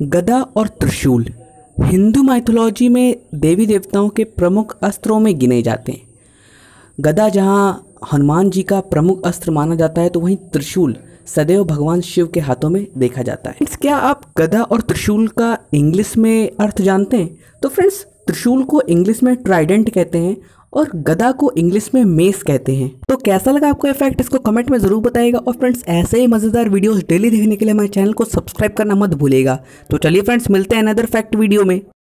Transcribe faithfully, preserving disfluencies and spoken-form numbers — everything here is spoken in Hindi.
गदा और त्रिशूल हिंदू माइथोलॉजी में देवी देवताओं के प्रमुख अस्त्रों में गिने जाते हैं। गदा जहाँ हनुमान जी का प्रमुख अस्त्र माना जाता है, तो वहीं त्रिशूल सदैव भगवान शिव के हाथों में देखा जाता है। फ्रेंड्स, क्या आप गदा और त्रिशूल का इंग्लिश में अर्थ जानते हैं? तो फ्रेंड्स, त्रिशूल को इंग्लिश में ट्राइडेंट कहते हैं और गदा को इंग्लिश में मेस कहते हैं। तो कैसा लगा आपको ये फैक्ट, इसको कमेंट में ज़रूर बताइएगा। और फ्रेंड्स, ऐसे ही मज़ेदार वीडियोस डेली देखने के लिए हमारे चैनल को सब्सक्राइब करना मत भूलिएगा। तो चलिए फ्रेंड्स, मिलते हैं अनदर फैक्ट वीडियो में।